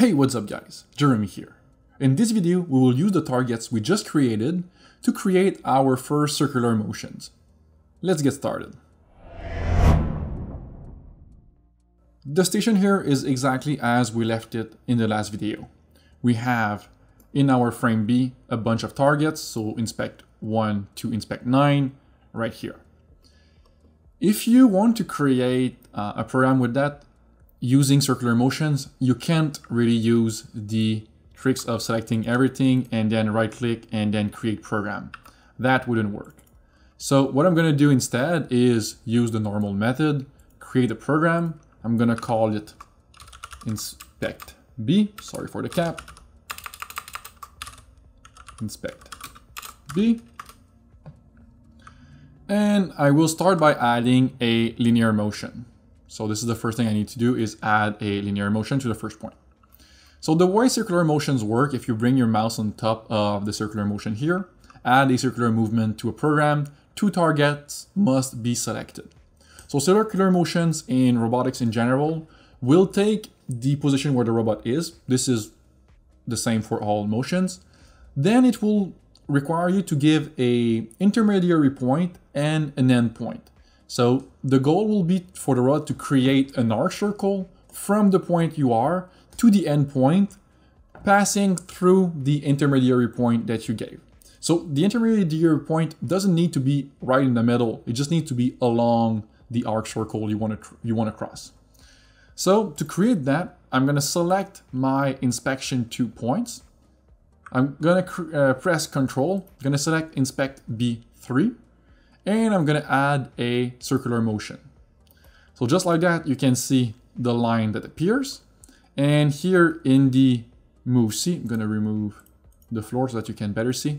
Hey, what's up guys? Jeremy here. In this video, we will use the targets we just created to create our first circular motions. Let's get started. The station here is exactly as we left it in the last video. We have in our frame B a bunch of targets, so inspect 1 to inspect 9 right here. If you want to create a program with that, using circular motions, you can't really use the tricks of selecting everything and then right click and then create program. That wouldn't work. So what I'm going to do instead is use the normal method, create a program. I'm going to call it inspect B, sorry for the cap, inspect B. And I will start by adding a linear motion. So this is the first thing I need to do is add a linear motion to the first point. So the way circular motions work, if you bring your mouse on top of the circular motion here, add a circular movement to a program, two targets must be selected. So circular motions in robotics in general will take the position where the robot is. This is the same for all motions. Then it will require you to give an intermediary point and an end point. So the goal will be for the robot to create an arc circle from the point you are to the end point, passing through the intermediary point that you gave. So the intermediary point doesn't need to be right in the middle. It just needs to be along the arc circle you want to cross. So to create that, I'm going to select my inspection 2 points. I'm going to press Control. I'm going to select Inspect B3. And I'm going to add a circular motion. So just like that, you can see the line that appears. And here in the MoveC, I'm going to remove the floor so that you can better see.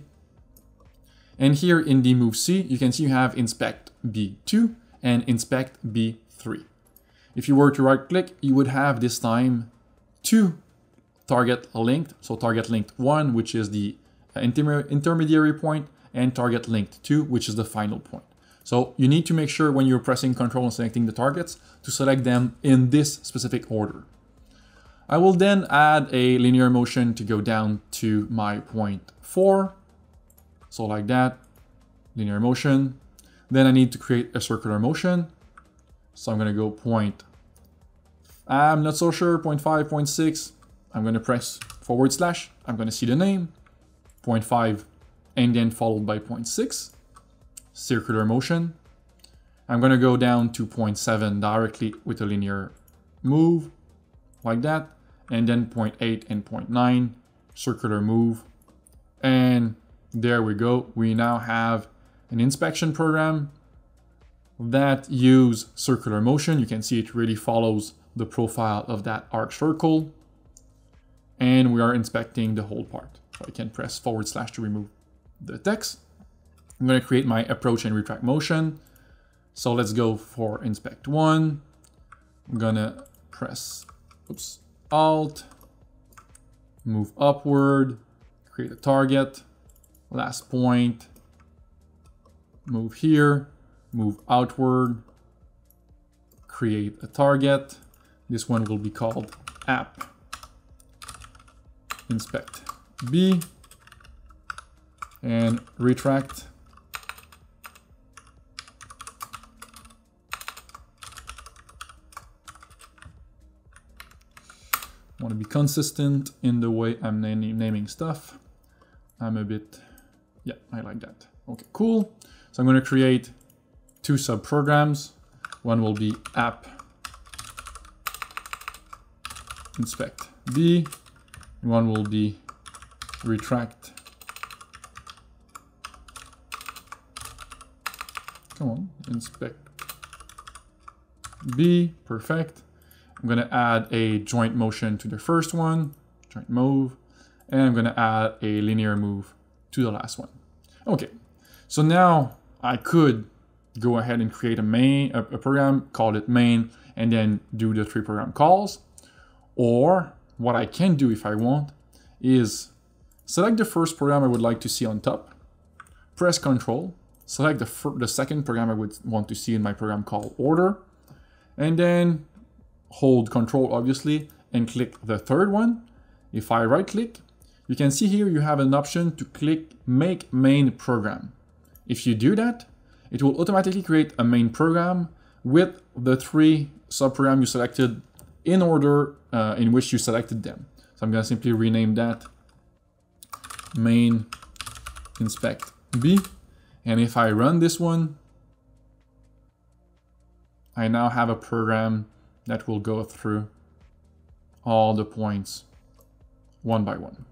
And here in the MoveC, you can see you have Inspect B2 and Inspect B3. If you were to right click, you would have this time two target linked. So target linked 1, which is the intermediary point, and target linked 2, which is the final point. So you need to make sure when you're pressing Control and selecting the targets to select them in this specific order. I will then add a linear motion to go down to my point 4. So like that, linear motion. Then I need to create a circular motion. So I'm going to go point, I'm not so sure, 0.5, 0.6. I'm going to press /. I'm going to see the name, 0.5, and then followed by 0.6, circular motion. I'm going to go down to 0.7 directly with a linear move, like that, and then 0.8 and 0.9, circular move. And there we go. We now have an inspection program that use circular motion. You can see it really follows the profile of that arc circle. And we are inspecting the whole part. So I can press / to remove the text. I'm going to create my approach and retract motion. So let's go for inspect 1. I'm going to press Alt, move upward, create a target, last point, move here, move outward, create a target. This one will be called App Inspect B. And retract. I want to be consistent in the way I'm naming stuff. I'm a bit, yeah, I like that. Okay, cool. So I'm going to create 2 subprograms. One will be app inspect B, and one will be retract. Come on, inspect B, perfect. I'm going to add a joint motion to the first one, joint move, and I'm going to add a linear move to the last one. Okay, so now I could go ahead and create a program, call it main, and then do the 3 program calls. Or what I can do if I want is select the first program I would like to see on top, press Control, select the second program I would want to see in my program call order, and then hold Control obviously and click the third one, If I right click, you can see here you have an option to click Make Main Program. If you do that, it will automatically create a main program with the 3 subprograms you selected in order in which you selected them. So I'm going to simply rename that main inspect B. And if I run this one, I now have a program that will go through all the points one by one.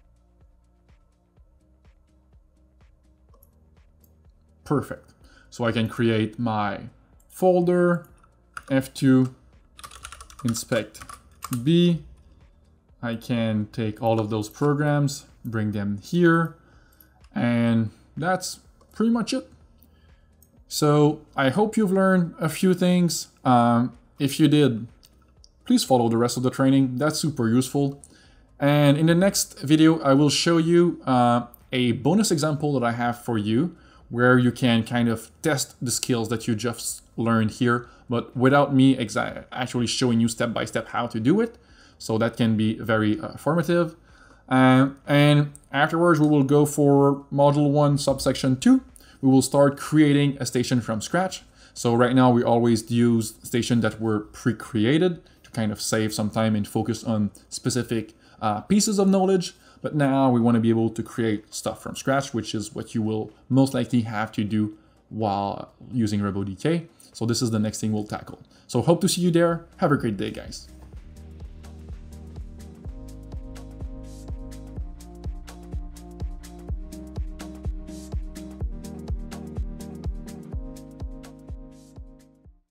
Perfect. So I can create my folder, F2, inspect B. I can take all of those programs, bring them here, and that's pretty much it. So I hope you've learned a few things. If you did, please follow the rest of the training. That's super useful. And in the next video, I will show you a bonus example that I have for you where you can kind of test the skills that you just learned here, but without me actually showing you step by step how to do it. So that can be very formative. And afterwards, we will go for module 1, subsection 2. We will start creating a station from scratch. So right now we always use stations that were pre-created to kind of save some time and focus on specific pieces of knowledge. But now we want to be able to create stuff from scratch, which is what you will most likely have to do while using RoboDK. So this is the next thing we'll tackle. So hope to see you there. Have a great day, guys.